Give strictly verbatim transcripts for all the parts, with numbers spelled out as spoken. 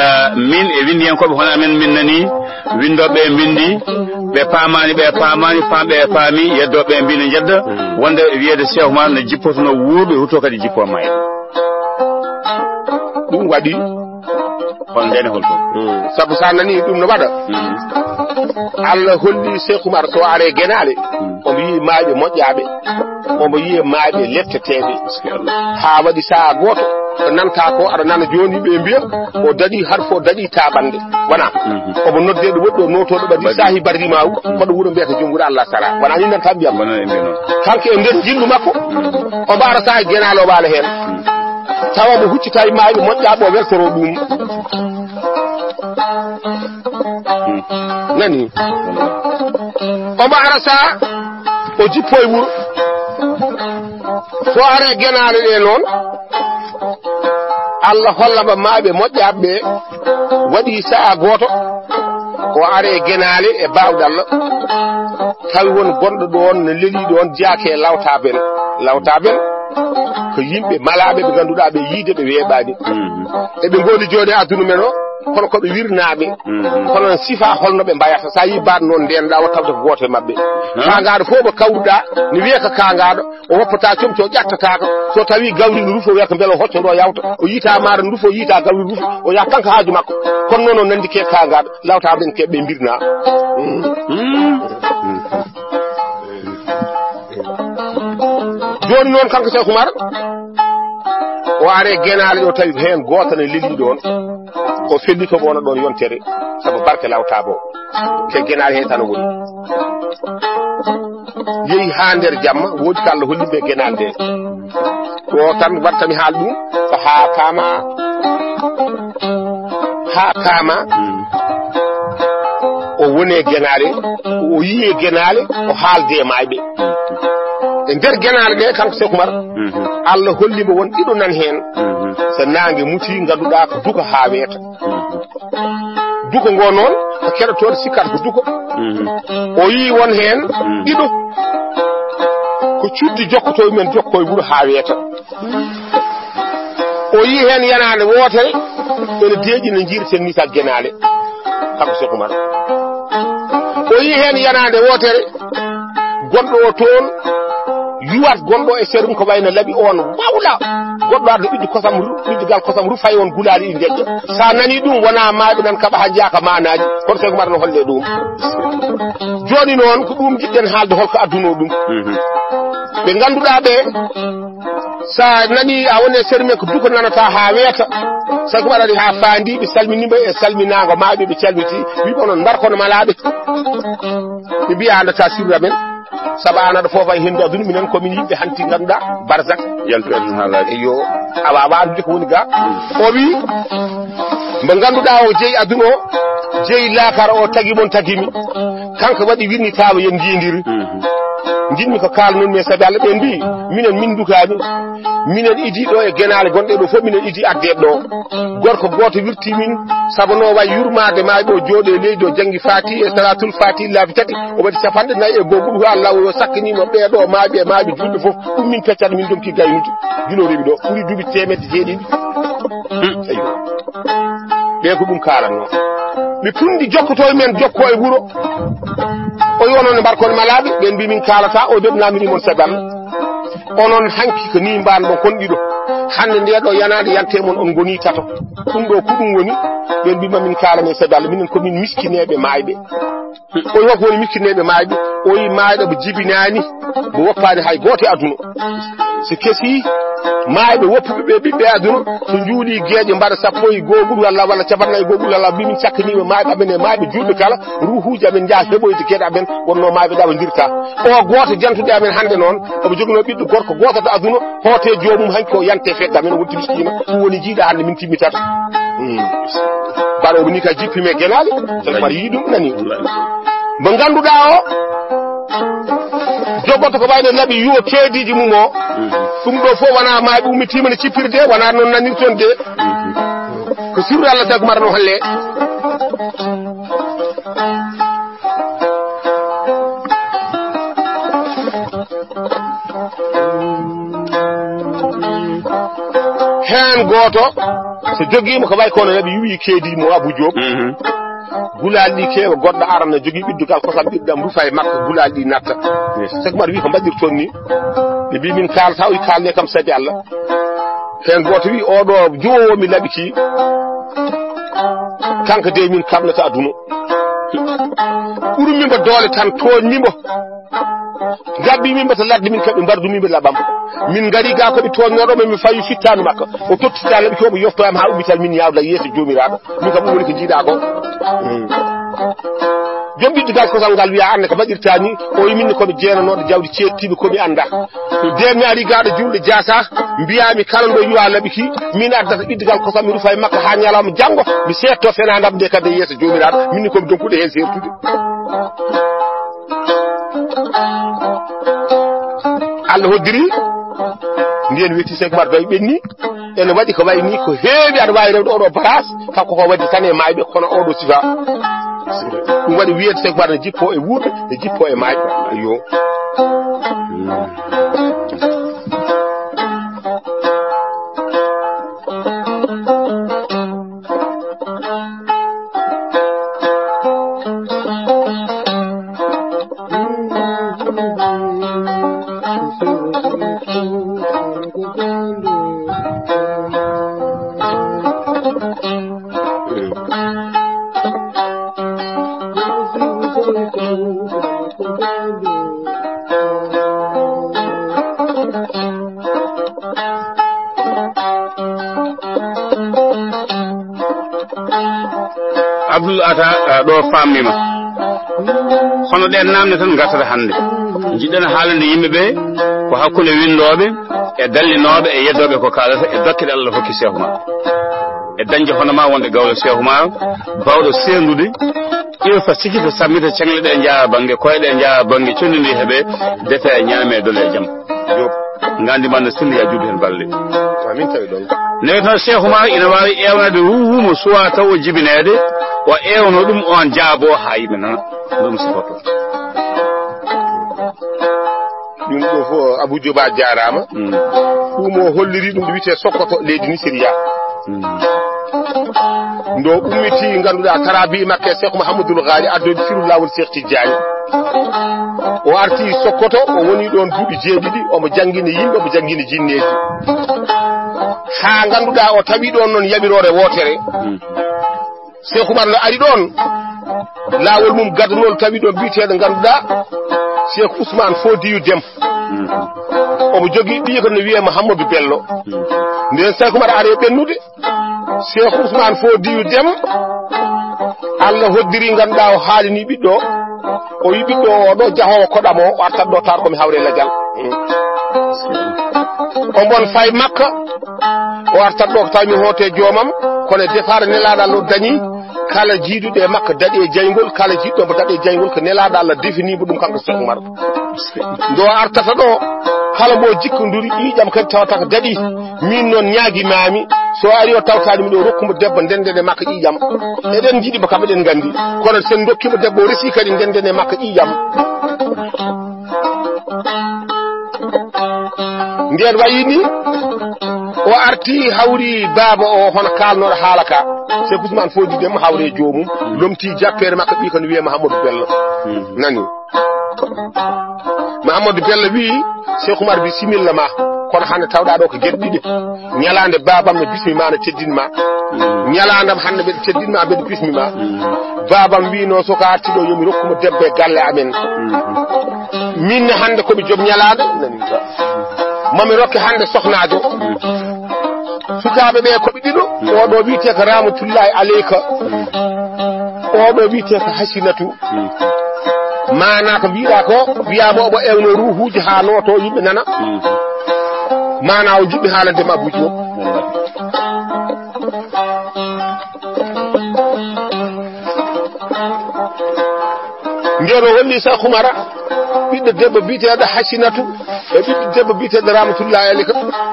min e windi en koɓe hono amen min nani windoɓe bindi ɓe paamani ɓe paamani famɓe e paami yeddoɓe mbino jedda wonde wiyede Cheikh Oumar no jippotono wuuɓe huto kadi jippo mayde ɗum waɗi hol ndene holto sabu sa nani ɗum no waɗa Allah holli Cheikh Oumar so are guenale omo yi maaɓe moƴƴaɓe omo yi maaɓe letteteɓe ha waɗi saha goto ko nanta ko aɗa nana joni ɓe mbiya o daɗi har fo daɗi taɓande wona omo noddeɗo woɗɗo notoɗo ɓaɗi sahi bardima koɗo wuuro mbiyata joom wuuro Allah sara wona ni nanta mbiyam kanko e nder jillu makko o ɓaara saha guenale o ɓaala hen tawa mo huccita e maaɓe moƴƴaɓe o weltoro ɗum nani omo ara saha o jippo e wuuro so are guenale ɗe noon Allah hollama maaɓe moƴƴaɓe ɓe waɗi saha goto o are guenale e bawɗalla tawi won gonɗo ɗon ne leeli ɗon jaake lawtaben lawtaben ko yimɓe malaɓe ɓe ganduɗa ɓe yiide ɓe weeɓani eɓe goni joni aduna men o kono koɓe wirnaɓe kono sifa holno ɓe mbayata sa yi baɗ noon ndenɗa o tawde ko goto e mabɓe kangaɗo fof ɓe kawruɗa ne wiya ko kangaɗo o woppata comci o ƴattatako so tawi gawri no ruufo wiya ko beele o hoccodo yawta o yiita maaro no ruufo yiita gawri ruufo o yaha kanko haaju makko kono noon o nandi ke kangaɗo lawtaɓe en keɓe mbirna joni noon kanko Cheikh Oumar o are guenale ɗo tawi hen goto ne leeli ɗon o fellito wona ɗon yontere sabu barke lawtabo ke guenale hen tan o woni yeehi ha nder jamma woodi ko Allah holliɓe guenale nde o tan wattami haal ɗum ko ha kama ha kama o woni e guenale o yiye guenale o haalde e mayɓe e nder guenale ɗe kanko Cheikh Oumar Allah hollimo won ɗiɗo nan hen so nangue muti ganduɗa ko duko ha weeta duko ngo noon ko keɗotoɗo sikkata ko duko o yi won hen ɗiɗo ko cuddi jokkoto men jokko e wuuro ha weeta o yi hen yanade wotere ene deeƴi no jirten ni ka guenale kanko Cheikh Oumar o yi hen yanade wotere gonɗo o toon yuwat gonɗo e serum ko wayno laaɓi on wawla goɗɗo arde ɓiɗɗi kosam ɓiɗɗigal kosam rufay on gulaali ɗi deƴƴa sa nani ɗum wona maaɓe nan kaɓa ha jaaka manaji kono Cheikh Oumar no holle ɗum joni noon ko ɗum jiɗɗen haalde holko adduno ɗum ɓe ganduɗa ɓe sa nani a woni e serum en ko duko nanata ha weeta Cheikh Oumar ari ha faandi ɓe salminiɓe e salminago maaɓe ɓe calmiti wiɓe onon barkono malaɓe ɓe mbiya andata sirra men sabu an aɗa foofa e hendu aduna minen komin yimɓe hanti ganduɗa barzak yaltu aduna haalaji eyo a wawa andude ko woni ga o wi mbo ganduɗa o jeeyi aduna o jeeyi laakara o tagui mon taguimi kanko waɗi wirnitama yen jidiri jinmi ko kalnon mi sabi Allah ɓe mbi minen min dukani minen idi ɗo e guenale gonɗe ɗo fof minen idi addeɓe ɗo gorko goto wirti min saabu no way yurmade maaɓe o jooɗe leydi o janggi fati e salatul fati laabi tati o waɗi capanɗe nayyi e googol ho Allah o sakkanimo ɓeeɗo maaɓe e maaɓe julɓe fof ɗum min peccata min donki gaynude junoreɓe ɗo ɓuuri duuɓi temedde jeeɗiɗi eyi ɓe ko ɗum kalanno ɓe pundi jokkoto e men jokko e wuuro o yonono mbarkone malaɓe ɓen mbi min kalata o ɗeɓnamini mon sagal onon hanki ko ni mbanmo kon ɗiɗo hande ndeɗo yanade yante mon on goni tato ɗum ɗo ko ɗum woni ɓen mbima min kalame sabi Allah minen komin miskineɓe mayɓe o wi ko woni miskineɓe mayɓe o yi mayɗo mo jibinani mo woppani hay goto e aduna so kesi mayɓe woppuɓe ɓe ɓiɓɓe aduna so juuli gueeƴe mbaɗa sappo e googol walla walla capanɗe e googol walla mbimin cakkanima mayɓe amen e mayɓe julɓe kala ruhuji amen jaa heɓoyde gueɗe amen wonno mayɓe ɗaɓa dirta o goto jantude amen hande noon omo joguino ɓiɗɗo gorko goto to aduna hoote jomum hanki o yante fedde amen o wonti miskina ɗum woni jiiɗa hande min timmitata mbaɗa omo ni ka jippime guenale Cheikh Oumar yi ɗum nani mo ganduɗa o joggoto ko wayno laaɓi yuwo keediji mum o ɗum ɗo fof wona maaɓe ummitima ne cippirde wona noon nanirton de ko sirru Allah Cheikh Oumar no holle hen goto so jogiimo ko way kono nabi wi keedimo Abou Diop gulal ɗi keewa goɗɗo arana jogii ɓiddugal kosam ɓiɗɗam rufa e makka gulal ɗi natta Cheikh Oumar wi ko mbaɗirton ni ɓe mbi min kalata o kalne kam sadi Allah hen goto wi oɗo jowomi laɓiti kanko de min kamnata aduna ɓurmimo doole tan toñmimo gabbimimo to ladde min kam ɓe mbardumimo laɓam min gari ga koɓe toñnoɗo mi fayi fittanu makka o tottita laɓi ko omo yoftoyam ha ummital min yawda yeeso jomiraɗo min kam ɗum woni ko jiiɗa ko jom ɓiddugal kosam ngal wiya anne ko mbaɗirta ni o yiminni komi jeenanoɗo jawdi ceettiɓe komi anda nden mi ari gaɗo julɗo Diassa mbiyami kala ɗo yuwa laɓiki min addata ɓiddugal kosam mi rufa e makka ha ñalawma janggo mi setto fenadam nde kadi yeeso jomiraɗo minni komi donkuɗo hen sertude Allah hoddiri ndiyen wetti Cheikh Oumar Doye ɓenni ene waɗi ko way ni ko heewi aɗa wawi rewde oɗo bras kanko ko waddi tan e mayɓe kono oɗo sifa ɗum waɗi wiyede Cheikh Oumar ne jippo e wuurɓe ne jippo e mayɓe yo Abdoul Ata ɗo fammima hono ɗen namde tan gartata hande jiɗɗen haalande yimɓeɓe ko hakkude windoɓe e dallinoɓe e yeddoɓe ko kalata e dokkide Allah hokki Cheikh Oumar e dañde hono ma wonde gawlo Cheikh Oumar bawɗo sendude ilfa sikki to sammita cengle ɗe jaa banggue koyɗe jaa banggue condidi heeɓe defe e ñaame dole e jaam gandi man no sinno ya juddu hen balɗe amin tawi ɗon nde tan Cheikh Oumar ina wawi ewnade wuwumo suwa taw o jibinede o ewno ɗum on jaabo ha yimɓe nana ɗum sifoto ɗum ɗo fof Abou Diop a jarama ɗum o holliri ɗum ɗo wiyete Sokoto leydi Nigéria ndo ummiti ganduɗa tarabi makke Cheikh Mouhamadoul Ghali addode firu lawol Cheikh Tidiane o arti Sokoto o woni ɗon duuɓi jeeɗiɗi omo jangguini yimɓe omo jangguini jinneji ha ganduɗa o tawi ɗon noon yaɓirore wotere Cheikh Oumar no ari ɗon lawol mum gadanol tawi ɗon biteɗo ganduɗa Cheikh Ousmane Fodiyou Déme omo jogui ɓiiko no wiye Mouhamadou Bello nden Cheikh Oumar ari ɓennude Cheikh Ousmane Fodiyou Déme Allah hoddiri ganduɗa o haalini ɓiɗɗo o wi ɓiɗɗo o ɗo jahowo koɗam o o artat ɗo tar komi hawre ladial o bon fay Makka o artat ɗo ko tawmi hoote joomam kono defare nelaɗo Allah dañi kala jiiduɗo e Makka daɗi e jaygol kala jiiɗɗo mo daɗi e jaygol ko nelaɗo Allah définimo ɗum kanko Cheikh Oumar ndo artata ɗo kala mo jikkonduri ƴiƴam kadi tawata ko daɗi min noon ñaaguimami so ari o tawtani ɗo rokkuma debbo ndenden e makka ƴiƴam eɗen jiiɗimo kam eɗen gandi kono sen dokkimo debbo o resi kadi ndenden e makka ƴiƴam nden wayini o arti hawri baba o hono kalnoɗo haala ka Cheikh Ousmane Fodiyou Déme hawre jomum lomti jappere makko ɓi kono wiye Mouhamadou Bello nani Mouhamadou Bello wi Cheikh Oumar bisimilla ma kono hande tawɗa ɗo ko gueɗe ɗiɗi ñalande babam no bismima no teddinma ñalandam hande mbeɗa teddinma mbeɗa bismima babam wino soko arti ɗo yomi rokkuma debbo e galle amen minne hande komi joom ñalade mami rokke hande sohnajo sukaɓe ɓe koɓe ɗiɗo oɗo wiyete ko Ramatullahi aleyka oɗo wiyete ko Hasinatu mana ko mbiɗa ko wiyama omo ewno ruhuji ha noto yimɓe nana mana o jiɗɗi haalandema Abou Diop nden o holli Cheikh Oumar ɓiɗɗo debbo biteɗo Hasinatu e ɓiɗɗo debbo biteɗo Ramatullahi aleyka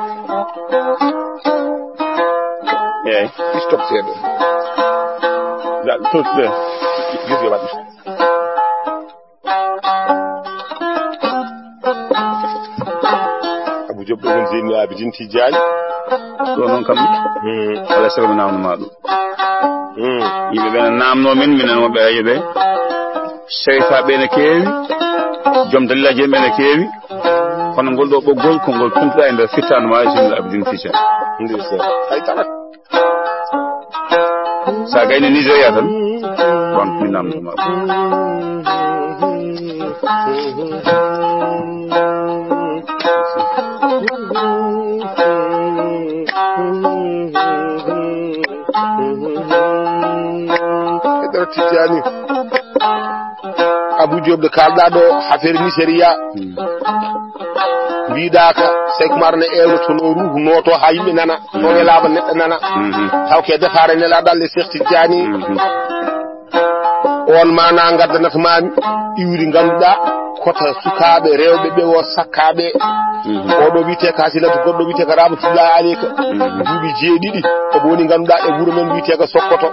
eyyi stop seeɗa totude gis waɗi Abou Diop ɗo woni Zeyni Abidine Tidiane ɗo noon kam ala sago mi namdoma ɗum yimɓe ɓe ne namno min minen wonɓe ayo ɓe seyfaɓe ne keewi joom dalilaji ɓe ne keewi kono ngol ɗo ɓoggol ko ngol tumtuɗa e nder fittande ma Général Abidine Ficha hay tarat sa gayni Nigéria tan ɗon mi namdoma ɗo Tijani Abou Diop de kalɗa ɗo affaire Nigéria mbiɗaka Seck Oumar ne ewnotono ruhu noto ha yimɓe nana noon e laaɓa neɗɗo nana taw ke defare nelaɗalle Cheikh Tidiani on mana gaddanata mami iwri ganduɗa kota sukaɓe rewɓe ɓe o sakkaɓe oɗo wiyete ka hasilatu goɗɗo wiyete ko Ramatullahi Aleyka duuɓi jeeɗiɗi obo woni ganduɗa e wuuro men wiyete ko Sokkoto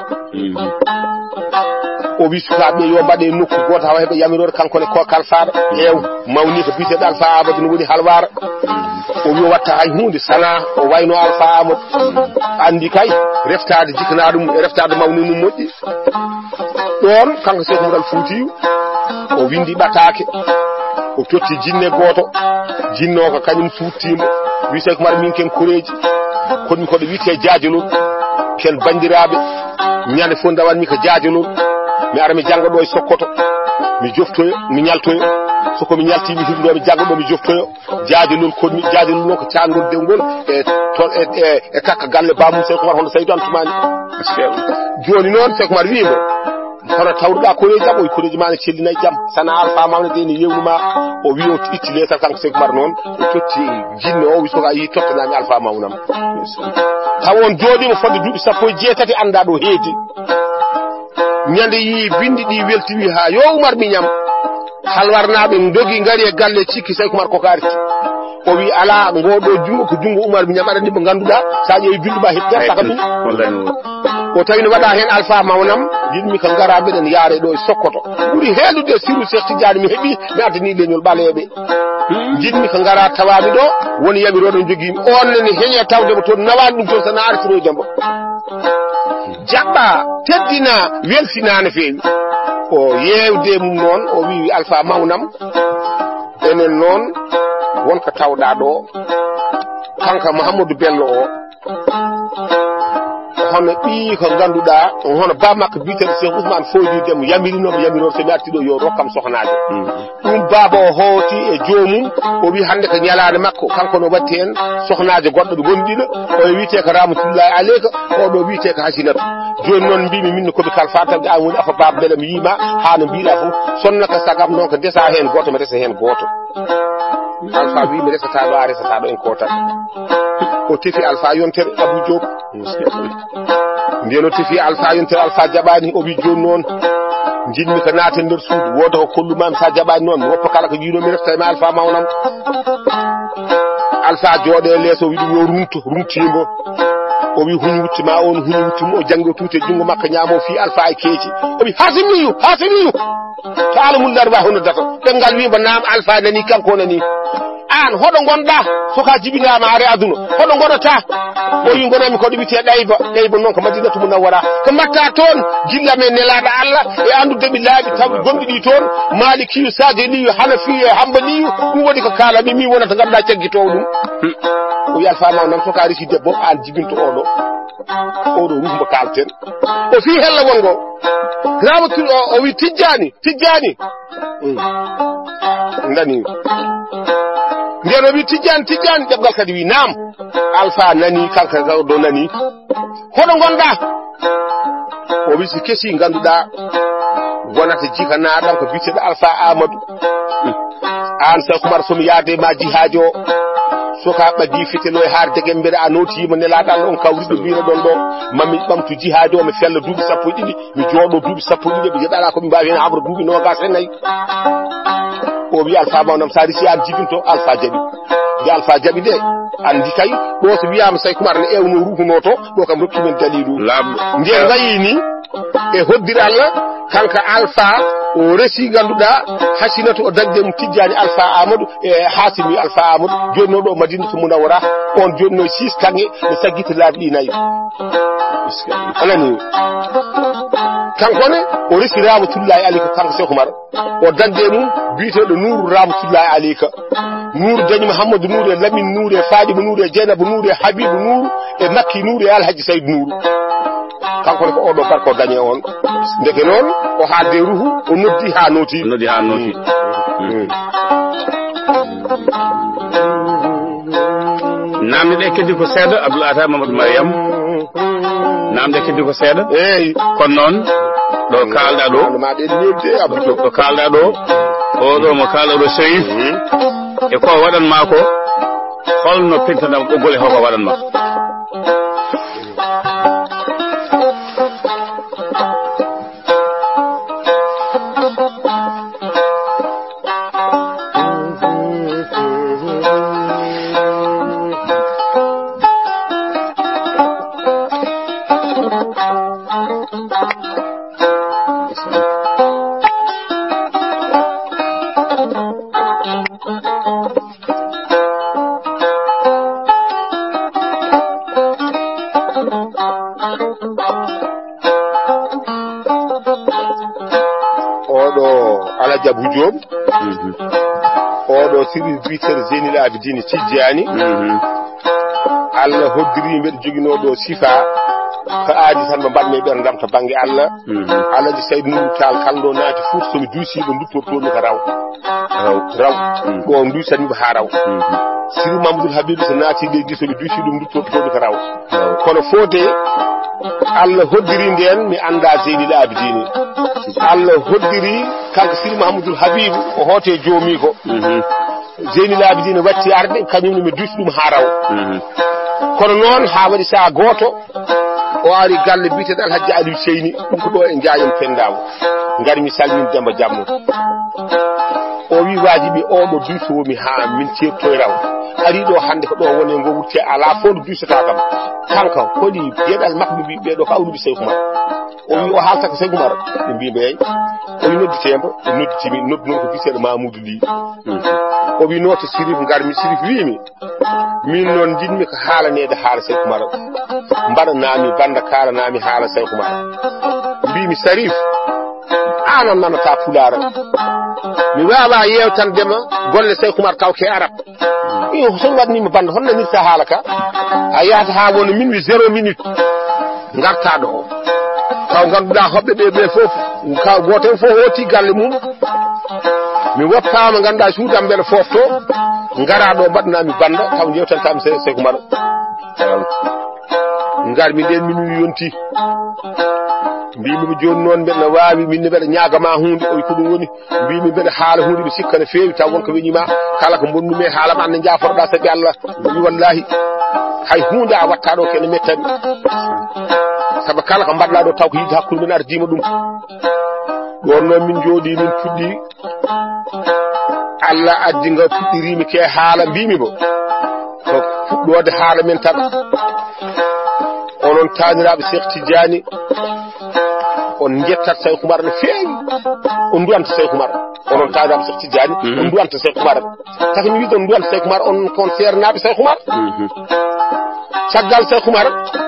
o wi sukaɓe yo mbaɗe nokku goto hawa heɓe yamirore kankone ko kalfaɗo ƴeew mawni ko biteɗo Alpha Amadou no woni halwara o wi o watta hay hunde sana o wayno Alpha Amadou andi kay reftade jikana ɗum e reftade mawni mum moƴƴi ɗon kanko Cheikh Oumar Foutiyou o windi ɓatake o totti jinne goto jinno ko kañum suttimo wi Cheikh Oumar min ken koreji komi koɗo wiyete jaajelol ken bandiraɓe ñande fof dawanmi ko jaajelol mi ara mi jangga ɗo e Sokkoto mi joftoyo mi ñaltoyo soko mi ñalti mi hirdo mi jangga ɗo mi joftoyo jaajelol komi jaajelol noon ko cangol dewgol e ton e e takka galle bamum Cheikh Oumar hono Saydou Antoumani joni noon Cheikh Oumar wimo hono tawruɗa koreji jam o koreji ma ne cellinayi jaam sana Alpha mawne de ni yewnuma o wi o itti letar kanko Cheikh Oumar noon o totti jinne o wi soka yi tottanami Alpha mawnam taw on jooɗimo fodde duuɓi sappo e jeetati anda ɗo heedi ñande yi bindi ɗi welti wi ha yo Oumar miñam halwarnaɓe dogi ngari e galle cikki Cheikh Oumar ko karti o wi ala ngoɗo jungo ko jungo Oumar miñam aɗa ndimo ganduɗa sa ƴeewi bindi ma heddi saka ɗum o tawi ne waɗa hen Alpha mawnam jinmi ko ngara mbeɗen yaare ɗo e Sokkoto ɓuuri heelude siru Cheikh Tidiane mi heeɓi mi addani leñol ɓaleɓe jinmi ko ngara tawami ɗo woni yamiroɗo joguimi on nene heeñe tawdemo toon nawani ɗum toon sana artiroydemo jaɓɓa teddina welsinane feewi o yewde mum noon o wi Alpha mawnam enen noon wonko tawɗa ɗo kanka Mouhamadou Bello o hono ɓii ko ganduɗa hono ba makko biteɗo Cheikh Ousmane Foydidemo yamirinomo yamiror somi arti ɗo yo rokkam sohnajo ɗum baba o hooti e joomum o wi hande ko ñalade makko kanko no watti hen sohnajo goɗɗo ɓe gonɗiɗo o wiyete ko Ramatullahi Aleyka oɗo wiyete ko Hasinatu joni noon mbimi minno koɓe kalfa tawde an woni afa baba beele mi yima ha no mbiɗa foof sonna ko sagam noon ko desa hen goto mi resa hen goto Alpha wi mi resata ɗo a resata ɗo en kotan o tefi Alpha yontere Abou Diop ndeno tefi Alpha yontere Alpha jaɓani o wi joni noon jinmi ko naate nder suudu woda ko kollumami sa jaɓani noon mi woppa kala ko jiino mi refta e ma Alpha mawnam Alpha jooɗe lees o wi ɗum yo runto runtimo o wi huñ wuttima on huñ wuttimo o jangi o tuute jungo makko ñaamo fi Alpha e keeci o wi hasimiyu hasimiyu to alamullah wa hono data ɗengal wima naam Alpha nani kanko nani an hoɗo gonɗa soka jibinama are aduna hoɗo gonata o wi gonami koɗo wiyete ɗayba ɗayba noon ko Madinatu Munawwara ko mbatta toon jilla men nelaɗo Allah e andudeɓe laaɓi taw gonɗi ɗi toon Malikiyu Sadiliyu Hanafi e Hambaliyu ɗum woni ko kalami mi wonata ganduɗa caggitowo ɗum o wi Alpha mawnam soka resi debbo an jibinto oɗo oɗo ruhu mo kalten o fi hella wongo Ramatu o wi Tijjani Tijjani ndani ndeno wi Tijjani Tijjani ɗemgal kadi wi nam Alpha nani kanka do nani hoɗo gonɗa o wi si kesi ganduɗa wonata jikanaɗam ko biteɗo Alpha Amadou an Cheikh Oumar somi yaade ma jihajo soka ɓaddi fitelo e haar degen mbeɗa a notima nelaɗal on kawriɗo mbino ɗon ɗo mami ɓamtu jihajo mi fella duuɓi sappo e ɗiɗi mi jooɗo duuɓi sappo e ɗiɗi ɓe jeɗaɗa komi mbawi hen habra duuɓi nogas e nayyi o wi Alpha mawnam sa resi an jibinto Alpha jaɓi nde Alpha jaɓi nde andi kay ɗo so wiyama Cheikh Oumar ne ewno ruhuno to ɗo kam rokkimen dalilu nden wayini e hoddir Allah kanka alpha o resi ganduɗa hasinatu o dañde mum tijjani alpha amadou e hasimi alpha amadou joni no ɗo madinatu munawwara on joni no six kange ɓe saggiti laabi ɗi nayyi anani kankone o resi ramatullahi aleyka kanko Cheikh Oumar o dañde mum biteɗo Nouru ramatullahi aleyka Nouru dañi Mouhamadou Nouru e Lamine Nouru e Fadima Nouru e Dieynaba Nouru e Habibou Nouru e Makki Nouru e Alhaji Saydou Nouru kankone ko oɗo barko dañe on ndeke noon o haalde ruhu o noddi ha noti noddi ha noti namde ɗe keddi ko seeɗa Abdoul Ata Mamadou Mariam namde keddi ko seeɗa eyyi kono noon ɗo kalɗa ɗo ɗo kalɗa ɗo oɗo mo kalɗa ɗo Cherif e ko waɗanma ko holno pentanama ɓoggol e hoko waɗanma Jabu Diop oɗo siri bitere Zeynil Abidine Tidjani Allah hoddiri mbeɗa joginoɗo sifa ko aadi tan mo mbanmi ɓen ndamta banggue Allah Alhaji Saydou Nourou Tall kalɗo naati Fouta somi duusiɓe duttortomi ko raw raw raw ɗo duusanimi ha raw Sirou Mamadou Habibou so naati leydi somi duusi ɗum duttortomi ko raw kono fode Allah hoddiri nden mi anda Zeynil Abidine Allah hoddiri kanko Sirou Mahamadou Habibou o hoote joomi ko Zeynil Abidine watti arde kañumne mi duusi ɗum ha raw kono noon ha waɗi saa goto o ari galle biteɗo Alhaji Aliou Seyni ɗum ko ɗo e Ndiayen Pendaw ngari mi salmini Demba Jammo o wi wajiɓe oɗo duusowomi ha min ceertoy raw ari ɗo hande ko ɗo woni ngo wutte ala fo nde duusata kam kanka hoɗi jeeɗal makko ɓe ɓeɗo ko awluɓe Cheikh Oumar o wi o haalta ko Cheikh Oumar ɓe mbimo yeyi o wi nodditembo ɓe nodditimi noddi noon ko biseɗo Mamoudou Ly o wi noto Sirif garmi Sirif wimi min noon jinmi ko haalanede haala Cheikh Oumar mbaɗanami banda kalanami haala Cheikh Oumar mbimi Sharif an on nanata pulara mi wawa yewtandema golle Cheikh Oumar taw ke arab i somi waɗnima banda hon nanirta haala ka a yahata ha wona min wi zéro minute garta ɗo taw ganduɗa hoɓɓe ɓe ɓe foof ka goto fof hoti galle mum mi woppama ganduɗa suudam mbeɗa fofto gara ɗo mbaɗanami banda taw jewtantami Cheikh Oumar ngar mi nden min wi yonti mbimi joni noon mbeɗa wawi minne mbeɗa ñagama hunde o ko ɗum woni mbimi mbeɗa haala hunde mi sikka ne feewi taw wonko weñima kala ko bonnumi e haalama anne jaforoɗa saabi Allah wi wallahi hay hunde a watta ɗo kene mettami saabu kala ko mbaɗɗa ɗo taw ko yidde hakkude men ardima ɗum ɗon noon min jooɗi min puɗɗi Allah addi nga puɗɗirimi ke haala mbimi bo ko fuɗɗode haala men tan onon taniraɓe Cheikh Tidiane on jettat Cheikh Oumar no feewi on duwanta Cheikh Oumar onon taniraɓe Cheikh Tidiane on duwanta Cheikh Oumar taki mi wiide on duwanta Cheikh Oumar on kon seernaɓe Cheikh Oumar caggal Cheikh Oumar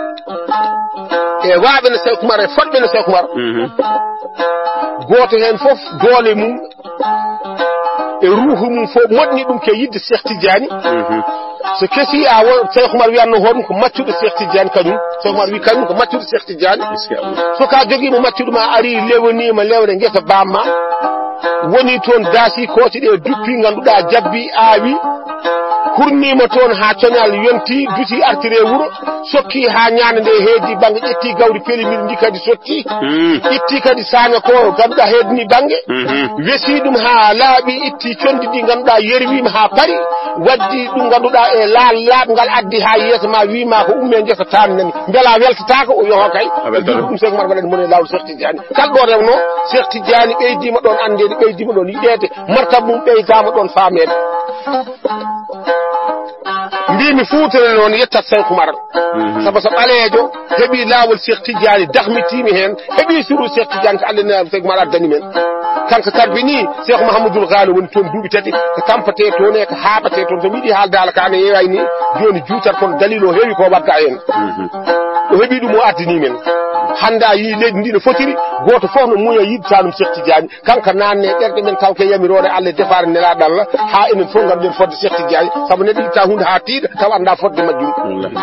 e waaɓe no Cheikh Oumar e fodɓe no Cheikh Oumar goto hen foof doole mum e ruuhu mum fof moƴni ɗum ke yidde Cheikh Tidiane so kesi a won Cheikh Oumar wiyanno hoɗum ko maccuɗo Cheikh Tidiane kañum Cheikh Oumar wi kañum ko maccuɗo Cheikh Tidiane so ka joguima maccuɗo ma ari lewanima lewre guesa bamma woni toon daasi kooti ɗe duppi ganduɗa jabbi aawi hurnima toon ha coñal yonti duti artire wuuro sokki ha ñande nde heedi banggue ƴetti gawri pelimir ndi kadi sotti itti kadi saña ko ganduɗa heedini banggue weesi ɗum ha laaɓi itti condi ɗi ganduɗa yerwima ha paari waddi ɗum ganduɗa e laal laaɓgal addi ha yeeso ma wima ko umme guesa tannani beela weltatako o yoho kay ɗum Cheikh Oumar waɗani mone lawol Cheikh Tidiane kalɗo rewno Cheikh Tidiane ɓeydima ɗon andede ɓeydima ɗon yiɗede martab mum ɓeydama ɗon famede mbimi fuutere noon yettat Cheikh Oumar sabu so ɓaleejo heɓi laawol Cheikh Tidiane dahmitimi hen heɓi suru Cheikh Tidiane ko Allah ne Cheikh Oumar addani men kanko tarbini Cheikh Mouhamadoul Ghali woni toon duuɓi tati ko tampate toon e ko haaɓate toon so wiiɗi haaldala ka ne yeeway ni joni juutat kono dalil o heewi ko wadda hen o heeɓi ɗum o addani men hande a yii leydi ndi no fotiri goto fof no muña yidtanum Cheikh Tidiane kanko nanne ɗerɗe men taw ke yamirore Allah defare nelaɗo Allah ha enen fof ganduɗen fodde Cheikh Tidiane saabu neɗɗo itta hunde ha tiiɗa taw anda fodde majjum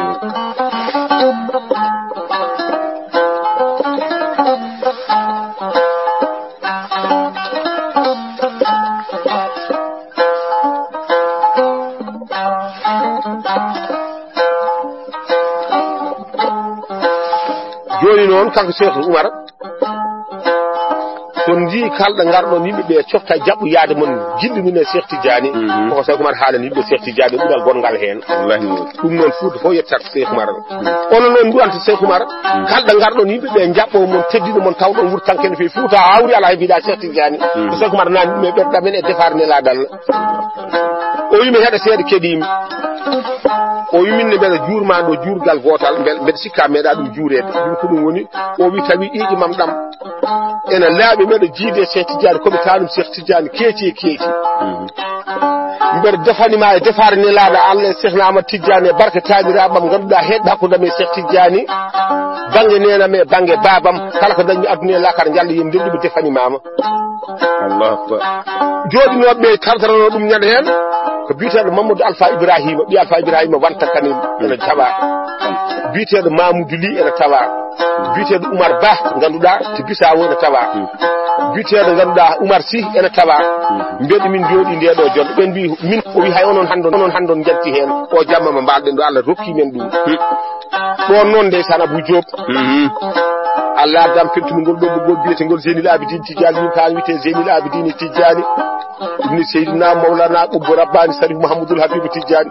joni noon kanko Cheikh Oumar son ji kalɗo garɗon yimɓeɓe cofta jaɓɓu yaade mon jiɗɗu min e Cheikh Tidiane koko Cheikh Oumar haalani yimɓe Cheikh Tidiane ɓuural gongal hen ɗum noon fuuta fof yettat Cheikh Oumar ono noon duwanta Cheikh Oumar kalɗo garɗon yimɓeɓe jaɓɓo mon teddino mon tawɗon wurtankene fewi fuuta hawri ala he mbiɗa Cheikh Tidiane ko Cheikh Oumar nani ɗum e ɓerɗa men e defare nelaɗo Allah o wimi heɗa seeɗa keɗimi o wimin ne mbeɗa juurma ɗo juurgal gotal mbeɗa sikka meeɗa ɗum juurede ɗum ko ɗum woni o wi tawi ɗiƴi mam ɗam ene laaɓi mbeɗa jiide Cheikh Tidiane komi tanum Cheikh Tidiane keeci e keeci mbeɗa defanima e defare nelaɗo Allah Cheikh Ahmad Tidiane e barka taaniraɓam ganduɗa heɗɗa hakkudam e Cheikh Tidiane banggue nenam e banggue babam kala ko dañmi aduna e lakara jalla yim ndenɗuɓe defanimama Allah akbar joɗinoɓe tartarano ɗum ñande hen ko biteɗo Mamadou Alpha Ibrahima ɓi Alpha Ibrahima wanta kanel ene tawa biteɗo Mamoudou Ly ene tawa biteɗo Oumar Ba ganduɗa to Bissau ene tawa biteɗo ganduɗa Oumar Sy ene tawa mbeɗo min jooɗi ndeɗo jonɗo ɓen mbi min o wi hay onon handon onon handon jalti hen o jamma mo mbalɗen ɗo Allah rokki men ɗum ɗon noon ndeysan Abou Diop Allah addam pentumugol ɗo ɓoggol biyetengol Zeynil Abidine Tidiane min kan wiyete Zeynil Abidine Tidiane ibni Seydina Mawlana Qutbu Rabbani Sarif Mouhamadoul Habibou Tidiane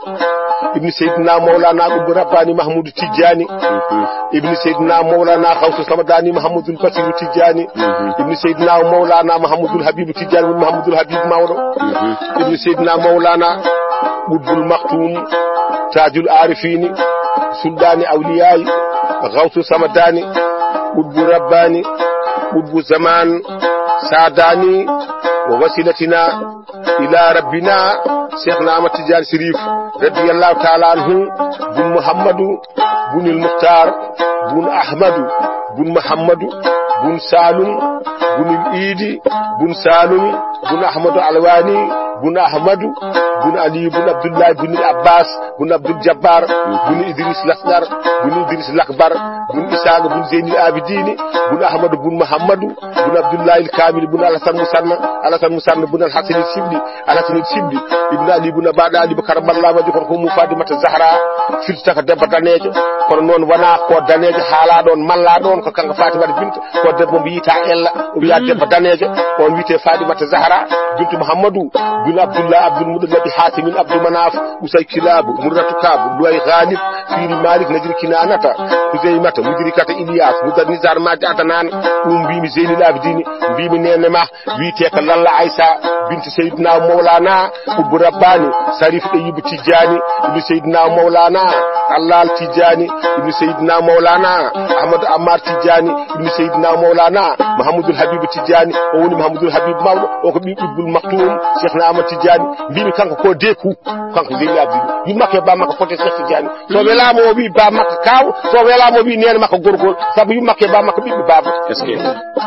ibni Seydina Mawlana Qutbu Rabbani Mahmoudou Tidiane ibni Seydina Mawlana Khawsu Samadani Mouhamadoul Bassirou Tidiane ibni Seydina Mawlana Mouhamadoul Habibou Tidiane woni Mouhamadoul Habib mawɗo ibni Seydina Mawlana Qutbul Maktoum Tajul Arifini Suldani Awliyayi Khawsu Samadani Qutbu Rabbani Qutbu Zaman Sadani ووسيلتنا إلى ربنا شيخنا أحمد تيجان شريف رضي الله تعالى عنه بن محمد بن المختار بن أحمد بن محمد بن سالم بن الإيدي بن سالم بن أحمد العلواني بن أحمد بن علي بن عبد الله بن العباس بن عبد الجبار بن إدريس الأصغر بن إدريس الأكبر بن إسحاق بن زين العابدين بن أحمد بن محمد بن عبد الله الكامل بن الحسن مسنى الحسن مسنى بن الحسن الشبلي الحسن الشبلي ابن علي بن بعد علي بكر الله وجهه هم فاطمة الزهراء filta ko debbo danejo kono noon wona ko danejo haala ɗon malla ɗon ko kanko Fatimata binta ko debbo mo yita ella o wiya debbo danejo on wiyete Fatimata Zahra bintu Mouhammadou bin Abdullah Abdul Mudallab Hatimin Abdou Manaf Usay Kilabu Murratu Kab Luay Ghalib Firi Malik Najir Kinanata Huzaymata Mudrikata Ilyas Mudar Nizar Madi Adanan ɗum mbimi Zeynil Abidine mbimi nene ma wiyete ko Lalla Aïssa bintu Seydina Mawlana Qutbu Rabbani Sarif Ayyub Tidiane ibn Seydina Mawlana Allah Tidiane ibn Seydina Mawlana Ahmad Ammar Tidiane ibn Seydina Mawlana Muhammadul Habib Tidiane o woni Muhammadul Habib mawɗo o ko ɓi Qutbul Maktoum Cheikhna Ahmad Tidiane mbimi kanko ko deku kanko Zeynil Abidine yummake ba makko fote Cheikh Tidiane so welama o wi ba makko kaw so welama o wi nene makko gorgol sabu yummake ba makko ɓiɓɓe baba est-ce que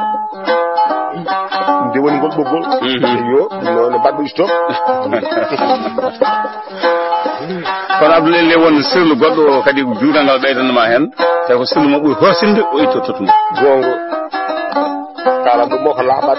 nde woni ngol ɓoggol yo no mbaɗɗo stop kono Abdoulaye le won sirlu goɗɗo kadi juuɗangal ɓeydanma hen tawi ko sirlu mo ɓuuri horsinde o itto tottumo gongo kala ɗum mo ko laaɓat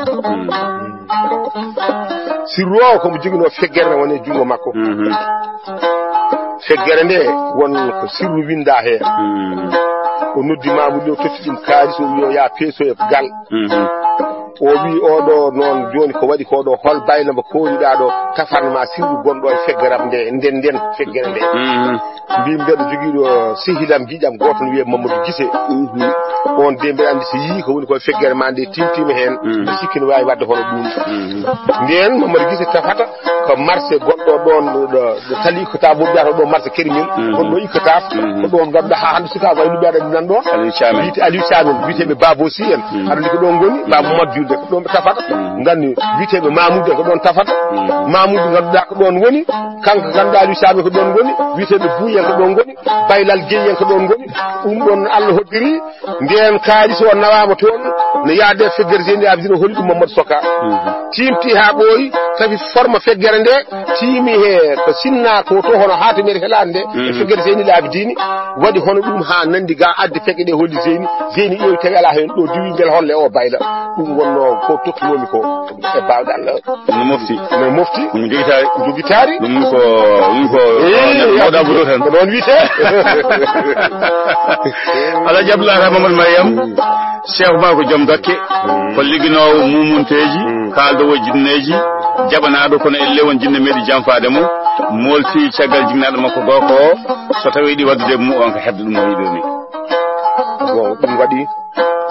sirru o komo jogino feggere woni jungo makko feggere nde won ko sirru winda hen o noddi Mamoudou o totti ɗum kaalis o wi o ya peeso e gal o wi oɗo noon joni ko waɗi koɗo hol bayla mo kooriɗa ɗo tafanma sirru gonɗo e feggeram nde nden nden feggere nde mbimi mbeɗo joguiɗo sehilam jiƴam goto no wiye Mamadou Guissé on de mbeɗa andi so yii ko woni koye feggere ma nde timtima hen mbiɗa sikki no wawi wadde hono ɗum nden Mamadou Guissé tafata ko marché goɗɗo ɗon ɗo tali ikkata mo mbiyata ɗo marché Kermel gonɗo ikkata ko ɗo ganduɗa ha hande sukaɓe way luɓeɗa nan ɗon wiite Aliou Samel witeɓe Babo Sy en aɗa andi ko ɗon goni Baba Madjude ko ɗon ɓe tafata gandi witeɓe Mamoudou en ko ɗon tafata Mamoudou ganduɗa ko ɗon woni kanko ganduɗa Aliou Samel ko ɗon goni witeɓe Bouy en ko ɗon goni Baylal Gueye en ko ɗon goni ɗum ɗon Allah hoddiri nden kalis o nawama toon no yaade feggere jendi abdino holi ɗum Mamadou Soka timti ha ɓooyi tawi forme feggere nde tiimi he ko sinna ko to hono hatemere helande nde e feggere Zeyni Labidini waɗi hono ɗum ha nandi ga adde fekke ɗe holli Zeyni Zeyni ƴeewi tawi ala hen ɗo diwi bel holle o Bayla ɗum wonno ko tokkinomi ko e bawɗe Allah no mofti no mofti ɗum jogitari jogitari ɗum ko ɗum ko mawɗa buɗo tan ko ɗon wiite ala jablata Mamadou Mariame Cheikh ma ko joom dakke ko ligginowo mumunteji kaldowo jinneji jaɓanaɗo kono elle won jinne meɗi janfade mo molti caggal jignaɗo makko goko o so tawi yiɗi waddude mu on ko hebde ɗum o yiɗoni bon ɗum waɗi